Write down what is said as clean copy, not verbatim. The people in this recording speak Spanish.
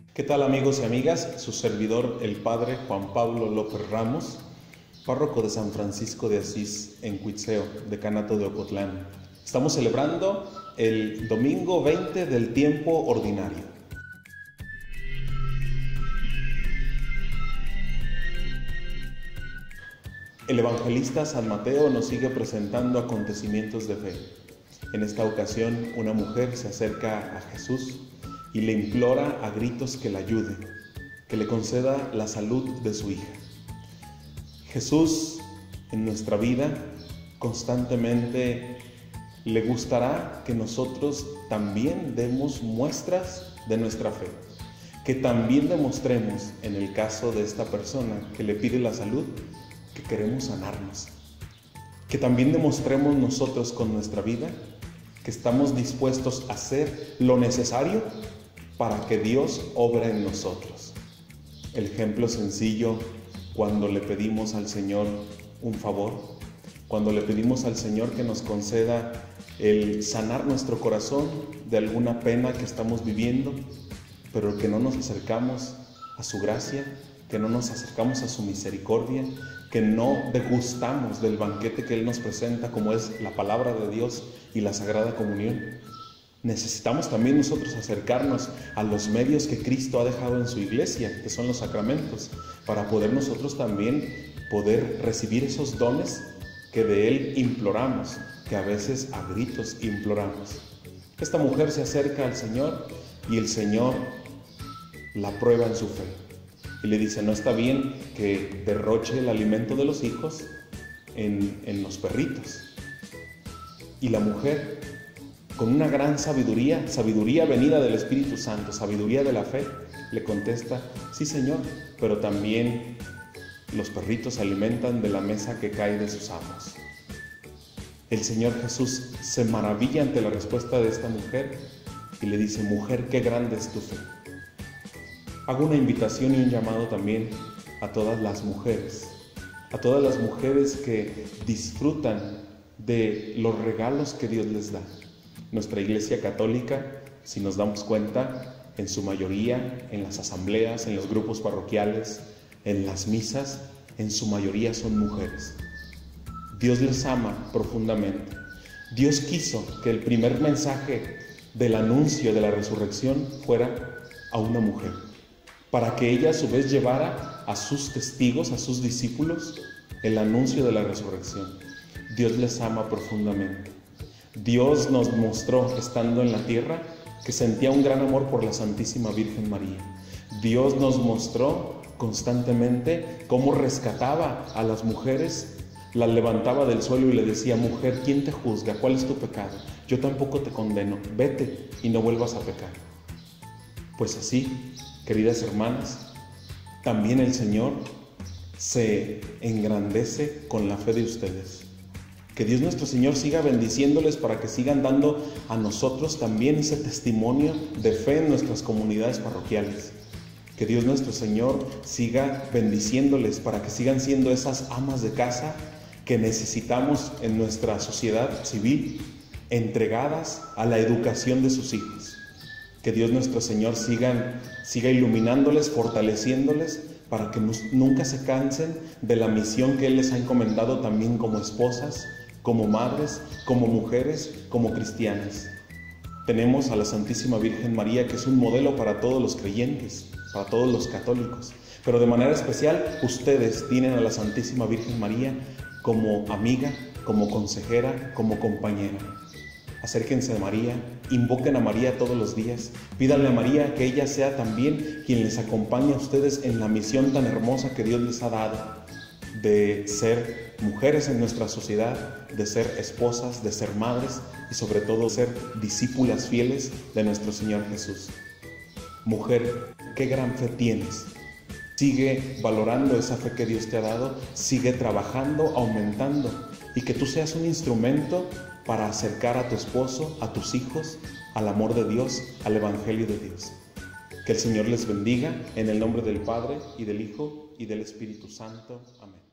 ¿Qué tal, amigos y amigas? Su servidor, el Padre Juan Pablo López Ramos, párroco de San Francisco de Asís en Cuitzeo, decanato de Ocotlán. Estamos celebrando el domingo 20 del tiempo ordinario. El evangelista San Mateo nos sigue presentando acontecimientos de fe. En esta ocasión, una mujer se acerca a Jesús y le implora a gritos que la ayude, que le conceda la salud de su hija. Jesús, en nuestra vida, constantemente le gustará que nosotros también demos muestras de nuestra fe, que también demostremos, en el caso de esta persona que le pide la salud, que queremos sanarnos, que también demostremos nosotros con nuestra vida que estamos dispuestos a hacer lo necesario para que Dios obre en nosotros. El ejemplo sencillo, cuando le pedimos al Señor un favor, cuando le pedimos al Señor que nos conceda el sanar nuestro corazón de alguna pena que estamos viviendo, pero que no nos acercamos a su gracia, que no nos acercamos a su misericordia, que no degustamos del banquete que Él nos presenta, como es la palabra de Dios y la Sagrada Comunión. Necesitamos también nosotros acercarnos a los medios que Cristo ha dejado en su iglesia, que son los sacramentos, para poder nosotros también poder recibir esos dones que de Él imploramos, que a veces a gritos imploramos. Esta mujer se acerca al Señor y el Señor la prueba en su fe. Y le dice, no está bien que derroche el alimento de los hijos en los perritos. Y la mujer, con una gran sabiduría venida del Espíritu Santo, sabiduría de la fe, le contesta, sí, Señor, pero también los perritos se alimentan de la mesa que cae de sus amos. El Señor Jesús se maravilla ante la respuesta de esta mujer y le dice, mujer, qué grande es tu fe. Hago una invitación y un llamado también a todas las mujeres que disfrutan de los regalos que Dios les da. Nuestra Iglesia Católica, si nos damos cuenta, en su mayoría, en las asambleas, en los grupos parroquiales, en las misas, en su mayoría son mujeres. Dios les ama profundamente. Dios quiso que el primer mensaje del anuncio de la resurrección fuera a una mujer, para que ella a su vez llevara a sus testigos, a sus discípulos, el anuncio de la resurrección. Dios les ama profundamente. Dios nos mostró, estando en la tierra, que sentía un gran amor por la Santísima Virgen María. Dios nos mostró constantemente cómo rescataba a las mujeres, las levantaba del suelo y le decía, mujer, ¿quién te juzga? ¿Cuál es tu pecado? Yo tampoco te condeno, vete y no vuelvas a pecar. Pues así, queridas hermanas, también el Señor se engrandece con la fe de ustedes. Que Dios nuestro Señor siga bendiciéndoles para que sigan dando a nosotros también ese testimonio de fe en nuestras comunidades parroquiales. Que Dios nuestro Señor siga bendiciéndoles para que sigan siendo esas amas de casa que necesitamos en nuestra sociedad civil, entregadas a la educación de sus hijos. Que Dios nuestro Señor siga iluminándoles, fortaleciéndoles, para que nunca se cansen de la misión que Él les ha encomendado también como esposas, como madres, como mujeres, como cristianas. Tenemos a la Santísima Virgen María, que es un modelo para todos los creyentes, para todos los católicos. Pero de manera especial, ustedes tienen a la Santísima Virgen María como amiga, como consejera, como compañera. Acérquense a María, invoquen a María todos los días, pídanle a María que ella sea también quien les acompañe a ustedes en la misión tan hermosa que Dios les ha dado, de ser mujeres en nuestra sociedad, de ser esposas, de ser madres y sobre todo ser discípulas fieles de nuestro Señor Jesús. Mujer, qué gran fe tienes. Sigue valorando esa fe que Dios te ha dado, sigue trabajando, aumentando, y que tú seas un instrumento para acercar a tu esposo, a tus hijos, al amor de Dios, al Evangelio de Dios. Que el Señor les bendiga en el nombre del Padre, y del Hijo, y del Espíritu Santo. Amén.